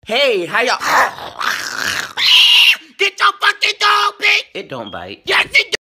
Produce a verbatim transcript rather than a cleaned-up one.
Hey, how y'all? Get your fucking dog, bitch! It don't bite. Yes, it